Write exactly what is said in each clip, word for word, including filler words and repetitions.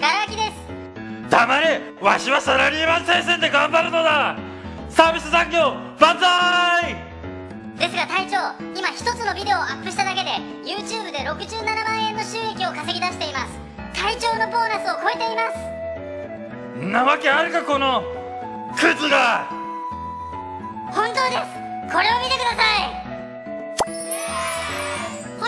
ガラ空きです。 黙れ、わしはサラリーマン戦線で頑張るのだ。サービス残業万歳。 ですが隊長、今一つのビデオをアップしただけで YouTube でろくじゅうななまんえんの収益を稼ぎ出しています。隊長のボーナスを超えています。 んなわけあるか、このクズが。 本当です。これを見てください。ほ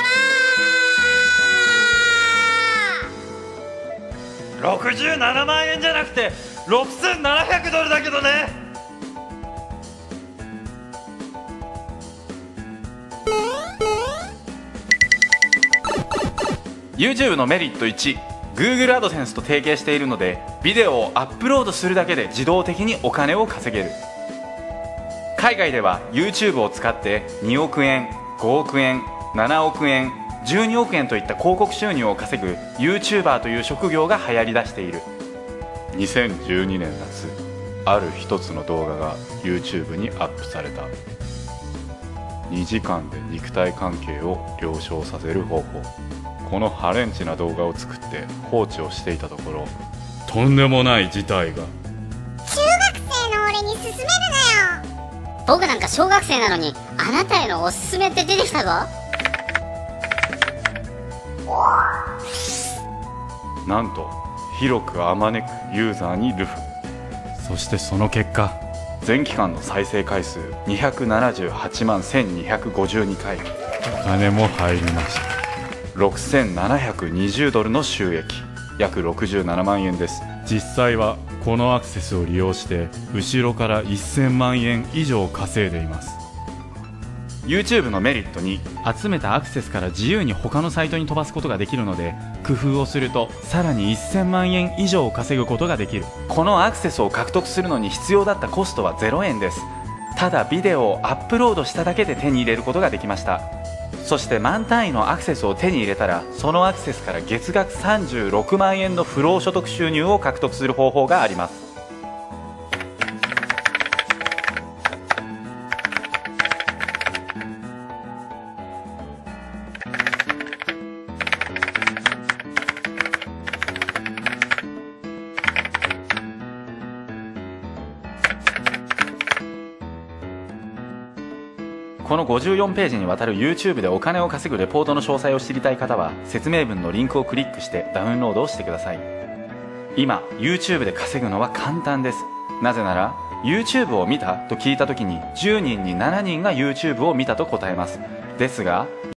らーろくじゅうななまんえんじゃなくてろくせんななひゃくドルだけどね。YouTube のメリットいち、 Google アドセンスと提携しているのでビデオをアップロードするだけで自動的にお金を稼げる。海外では YouTube を使ってにおくえん、ごおくえん、ななおくえん、じゅうにおくえんといった広告収入を稼ぐ YouTuber という職業が流行りだしている。 にせんじゅうにねん夏、ある一つの動画が YouTube にアップされた。にじかんで肉体関係を了承させる方法。このハレンチな動画を作って放置をしていたところ、とんでもない事態が。 中学生の俺に勧めるなよ。 僕なんか小学生なのにあなたへのおすすめって出てきたぞ。 なんと広くあまねくユーザーにルフ。そしてその結果、全期間の再生回数にひゃくななじゅうはちまんせんにひゃくごじゅうにかい、お金も入りました。ろくせんななひゃくにじゅうドルの収益、約ろくじゅうななまんえんです。実際はこのアクセスを利用して後ろからせんまんえん以上稼いでいます。 YouTube のメリットに、 集めたアクセスから自由に他のサイトに飛ばすことができるので、工夫をするとさらにせんまんえん以上稼ぐことができる。 このアクセスを獲得するのに必要だったコストはゼロえんです。ただビデオをアップロードしただけで手に入れることができました。そして満単位のアクセスを手に入れたら、そのアクセスから月額さんじゅうろくまんえんの不労所得収入を獲得する方法があります。このごじゅうよんページにわたる YouTube でお金を稼ぐレポートの詳細を知りたい方は、説明文のリンクをクリックしてダウンロードをしてください。今 YouTube で稼ぐのは簡単です。なぜなら YouTube を見たと聞いた時にじゅうにんにしちにんが YouTube を見たと答えます。ですが